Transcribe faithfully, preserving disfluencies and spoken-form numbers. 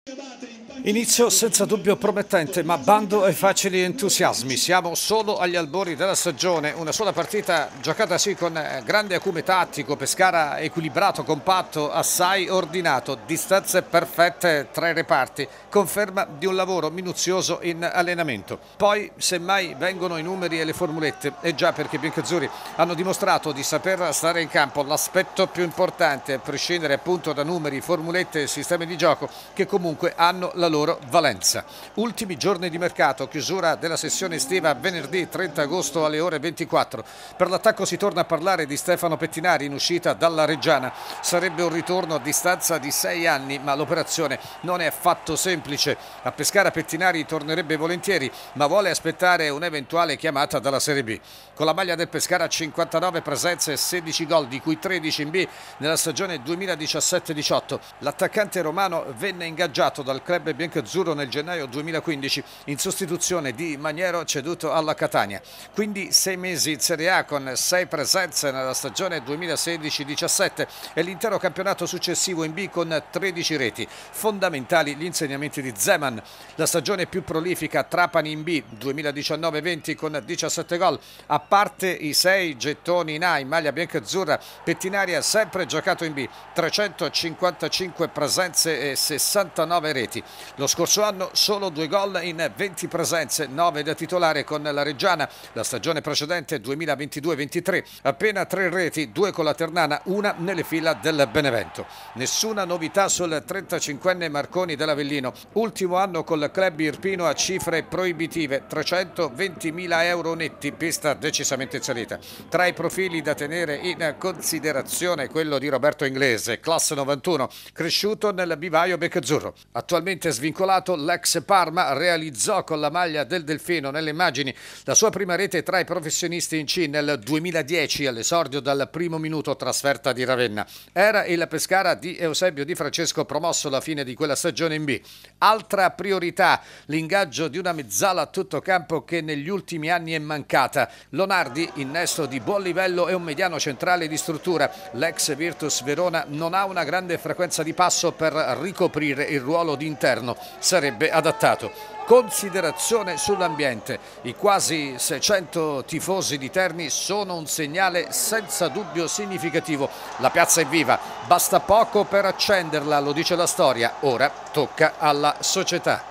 Inizio senza dubbio promettente, ma bando ai facili entusiasmi. Siamo solo agli albori della stagione, una sola partita giocata sì con grande acume tattico, Pescara equilibrato, compatto, assai ordinato, distanze perfette tra i reparti, conferma di un lavoro minuzioso in allenamento. Poi semmai vengono i numeri e le formulette, e già perché i biancazzurri hanno dimostrato di saper stare in campo, l'aspetto più importante, a prescindere appunto da numeri, formulette e sistemi di gioco che comunque hanno la loro valenza. Ultimi giorni di mercato, chiusura della sessione estiva venerdì trenta agosto alle ore ventiquattro. Per l'attacco si torna a parlare di Stefano Pettinari in uscita dalla Reggiana. Sarebbe un ritorno a distanza di sei anni, ma l'operazione non è affatto semplice. A Pescara Pettinari tornerebbe volentieri, ma vuole aspettare un'eventuale chiamata dalla Serie B. Con la maglia del Pescara cinquantanove presenze e sedici gol, di cui tredici in B nella stagione duemiladiciassette diciotto. L'attaccante romano venne ingaggiato dal club biancazzurro nel gennaio duemilaquindici in sostituzione di Maniero ceduto alla Catania. Quindi sei mesi in Serie A con sei presenze nella stagione duemilasedici diciassette e l'intero campionato successivo in B con tredici reti. Fondamentali gli insegnamenti di Zeman. La stagione più prolifica Trapani in B duemiladiciannove venti con diciassette gol. A parte i sei gettoni in A in maglia biancazzurra, Pettinari ha sempre giocato in B, trecentocinquantacinque presenze e sessantanove reti. Lo scorso anno solo due gol in venti presenze, nove da titolare con la Reggiana. La stagione precedente duemilaventidue ventitré, appena tre reti, due con la Ternana, una nelle fila del Benevento. Nessuna novità sul trentacinquenne Marconi dell'Avellino, ultimo anno col club irpino a cifre proibitive, trecentoventimila euro netti, pista decisamente in salita. Tra i profili da tenere in considerazione quello di Roberto Inglese, classe novantuno, cresciuto nel vivaio biancazzurro. Attualmente svincolato, l'ex Parma realizzò con la maglia del Delfino nelle immagini la sua prima rete tra i professionisti in C nel duemiladieci, all'esordio dal primo minuto, trasferta di Ravenna. Era il Pescara di Eusebio Di Francesco, promosso alla fine di quella stagione in B. Altra priorità, l'ingaggio di una mezzala a tutto campo che negli ultimi anni è mancata. Lonardi, innesto di buon livello, è un mediano centrale di struttura. L'ex Virtus Verona non ha una grande frequenza di passo per ricoprire il ruolo di interno, sarebbe adattato. Considerazione sull'ambiente: i quasi seicento tifosi di Terni sono un segnale senza dubbio significativo. La piazza è viva, basta poco per accenderla, lo dice la storia, ora tocca alla società.